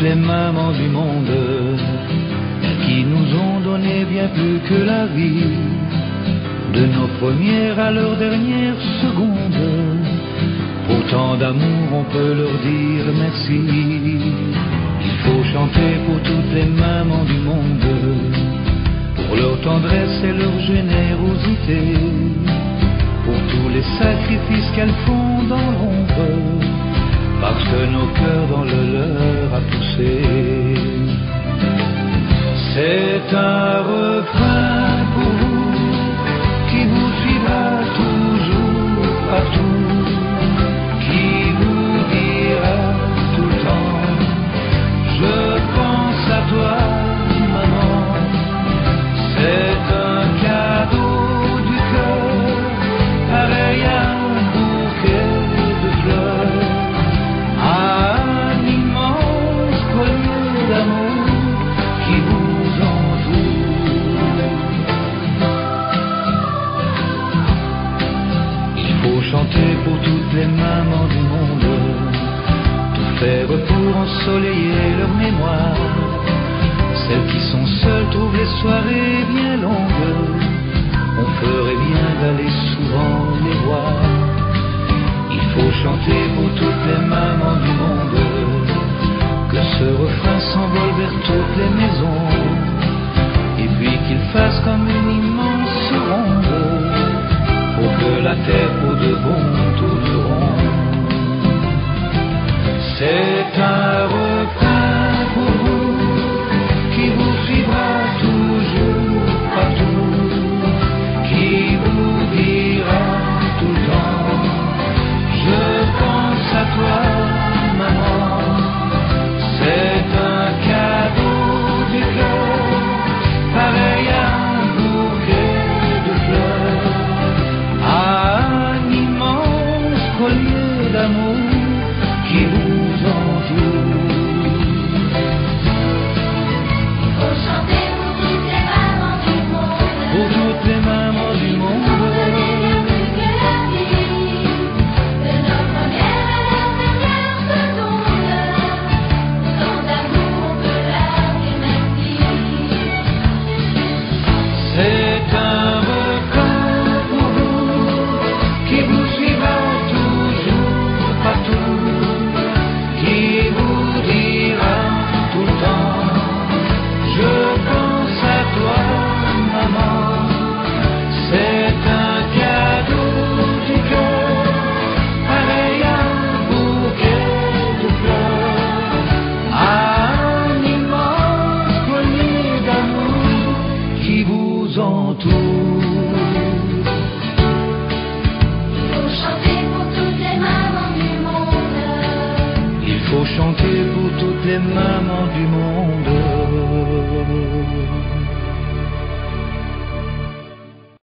les mamans du monde qui nous ont donné bien plus que la vie, de nos premières à leurs dernières secondes. Autant d'amour, on peut leur dire merci. Il faut chanter pour toutes les mamans du monde, pour leur tendresse et leur générosité, pour tous les sacrifices qu'elles font dans l'ombre, parce que nos cœurs dans le leur a poussé. C'est un refrain pour vous qui vous suivra toujours partout, qui vous dira tout le temps: je pense à toi, maman. C'est un cadeau du cœur, pareil à un bouquet de fleurs, à un immense collier d'amour qui vous entoure. Il faut chanter pour toutes les mamans du monde, tout faire pour ensoleiller leur mémoire. Celles qui sont seules trouvent les soirées bien longues, on ferait bien d'aller souvent les voir. Il faut chanter pour toutes les mamans du monde, que ce refrain s'envole vers toutes les maisons, et puis qu'il fasse comme une immense ronde, pour que la terre pour de bon tourne rond. C'est un refrain pour vous qui vous suivra toujours partout, qui vous dira tout le temps: je pense à toi, maman. C'est un cadeau du cœur, pareil à un bouquet de fleurs, à un immense collier d'amour qui vous entoure. Faut chanter pour toutes les mamans du monde, Pour toutes les mamans du monde, bien plus que la vie, de nos premières à leurs dernières secondes. Autant d'amour, on peut leur dire merci. c'est un refrain pour vous qui vous suivra toujours partout, qui vous dira tout le temps: je pense à toi, maman. C'est un cadeau du cœur, pareil à un bouquet de fleurs, à un immense collier d'amour qui vous entoure. Faut chanter pour toutes les mamans du monde. Il faut chanter pour toutes les mamans du monde.